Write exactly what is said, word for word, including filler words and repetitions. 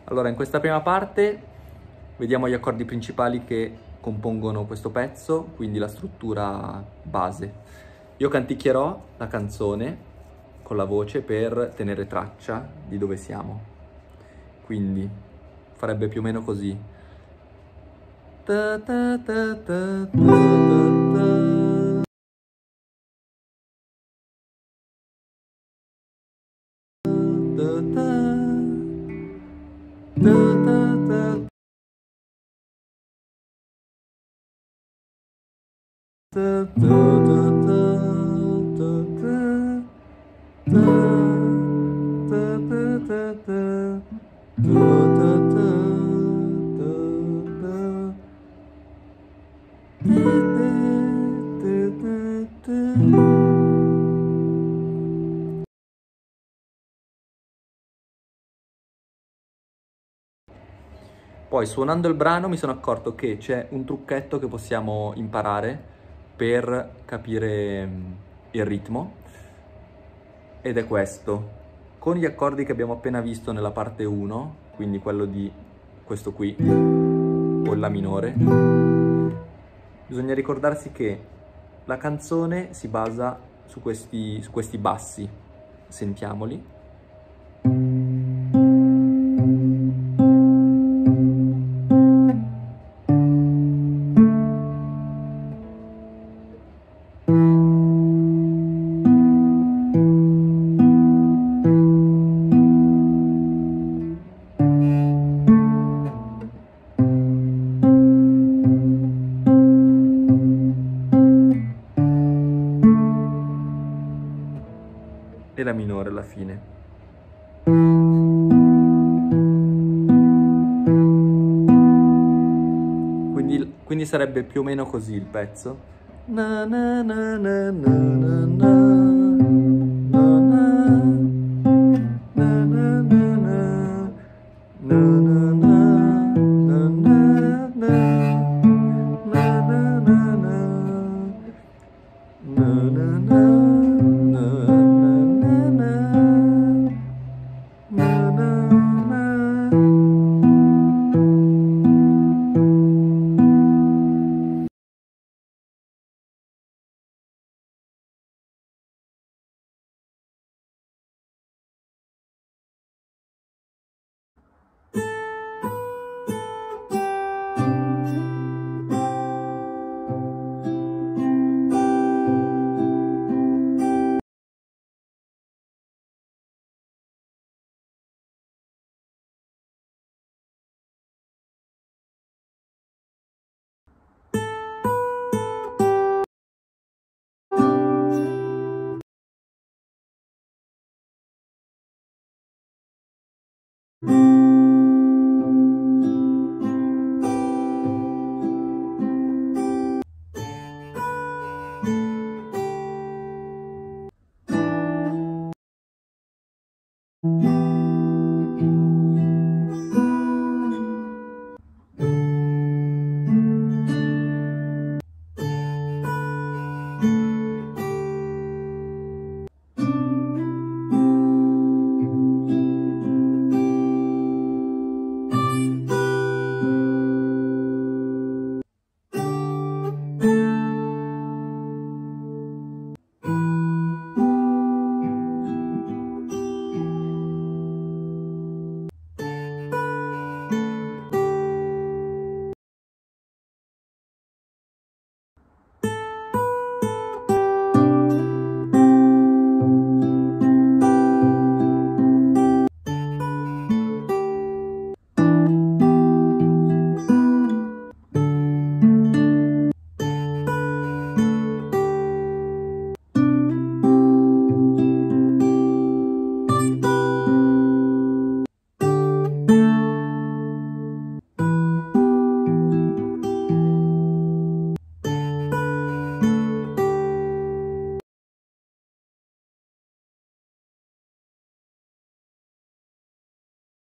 Allora, in questa prima parte vediamo gli accordi principali che compongono questo pezzo, quindi la struttura base. Io canticchierò la canzone con la voce per tenere traccia di dove siamo. Quindi farebbe più o meno così. Ta ta ta ta ta ta. Poi suonando il brano mi sono accorto che c'è un trucchetto che possiamo imparare per capire mm, il ritmo, ed è questo. Con gli accordi che abbiamo appena visto nella parte uno, quindi quello di questo qui, o il La minore, bisogna ricordarsi che la canzone si basa su questi, su questi bassi. Sentiamoli. E La minore alla fine. Quindi, quindi sarebbe più o meno così il pezzo. Na na na na na na na, na na, na na na na, na na na, na na na, na na na na, na na na. Mm-hmm.